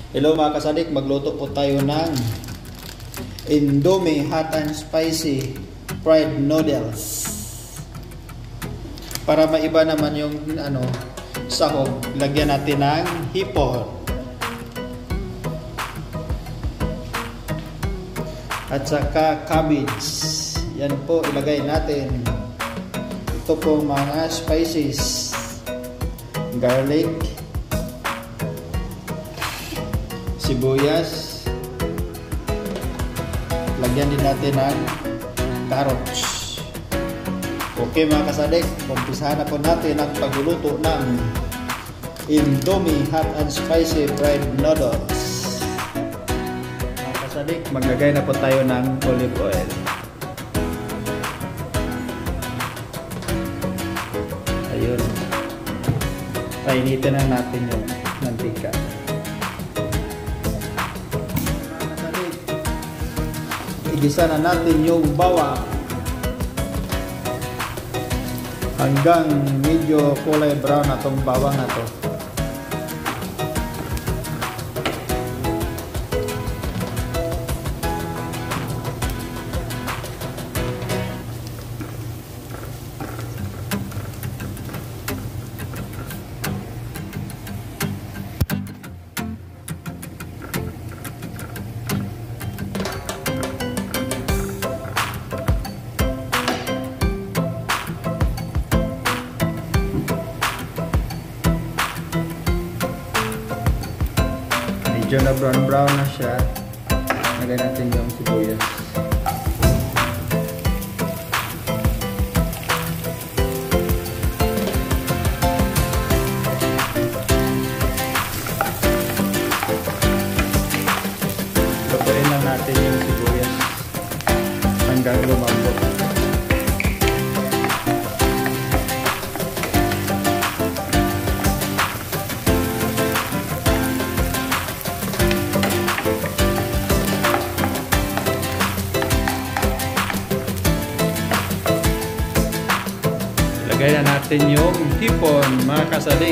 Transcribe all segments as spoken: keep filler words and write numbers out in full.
Hello mga kasadik, magluto po tayo ng Indomie Hot and Spicy Fried Noodles. Para maiba naman yung ano, sahog, lagyan natin ng hipon. At saka cabbage. Yan po ilagay natin. Ito po mga spices. Garlic, sibuyas, lagyan din natin ng carrots. Okay mga kasadik, umpisahan na po natin ang pagluluto ng Indomie Hot and Spicy Fried Noodles. Mga kasadik, maglagay na po tayo ng olive oil. Ayun. Painitin na natin yung mantika. Igisa na natin yung bawang hanggang medyo kulay brown na itong bawang na to. Medyo na brown brown na siya. Lagay natin yung sibuyas. Lutuin lang natin yung sibuyas hanggang lumambot. Lagay na natin yung hipon mga kasadik.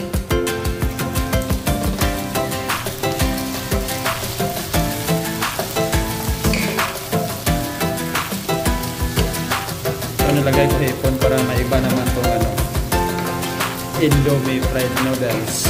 So nilagay ko hipon para maiba naman itong ano, Indomie fried noodles.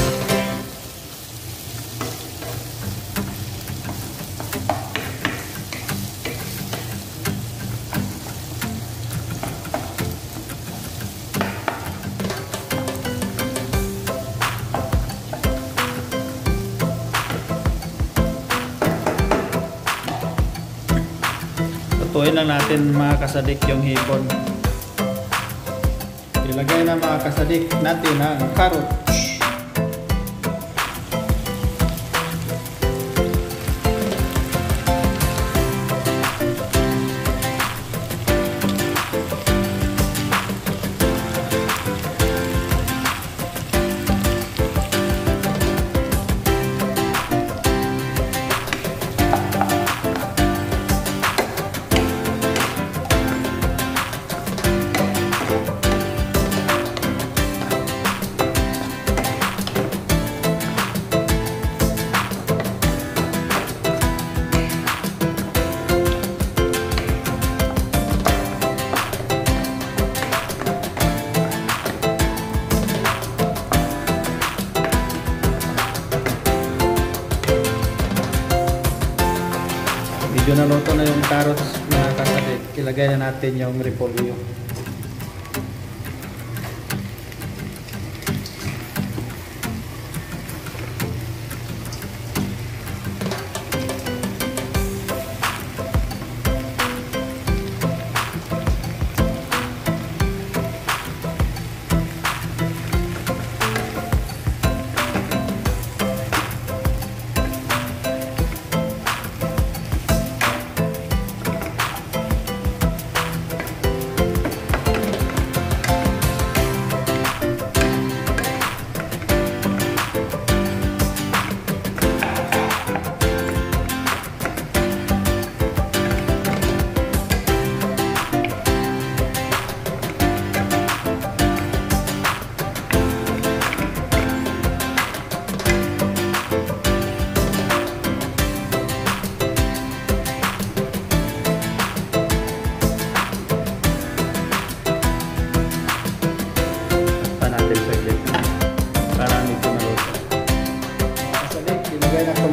Lutuin lang natin mga kasadik yung hipon. Ilagay na mga kasadik natin ang carrot. Medyo naluto na yung carrots mga kasadik. Ilagay na natin yung repolyo.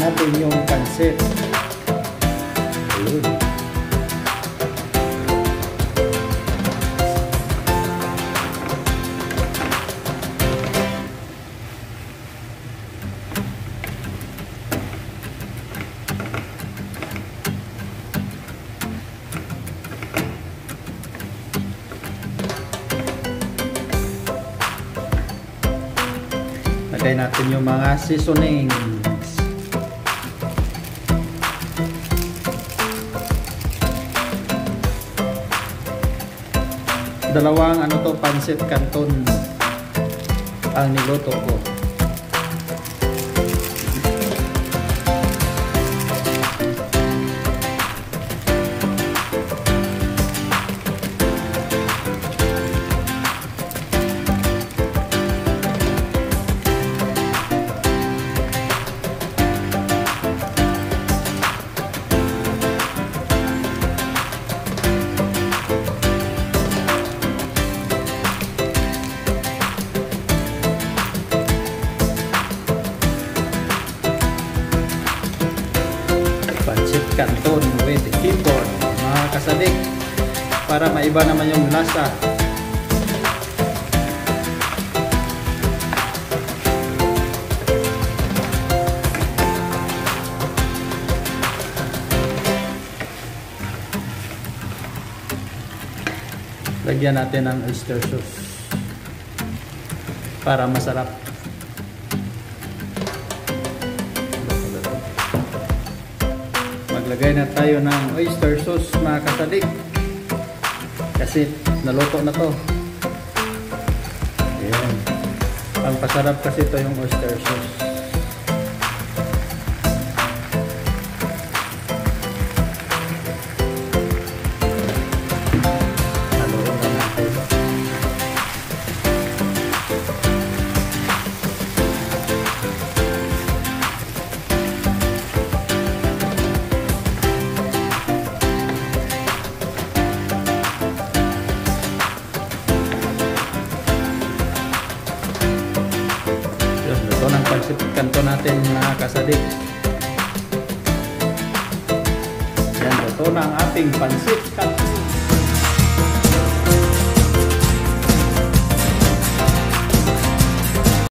natin yung pansit. Ayun. Lagay natin yung mga seasonings. Dalawang ano to, pancit canton ang niluto ko. Pancit canton with keyboard, mga kasadik, para maiba naman yung lasa. Lagyan natin ng oyster sauce para masarap. Maglagay na tayo ng oyster sauce, mga kasadik, kasi naluto na to. Ayan. Ang pasarap kasi ito yung oyster sauce. Haluin na natin. Ito ng pancit canton natin, mga kasadik. Yan, ito na ang ating pancit canton.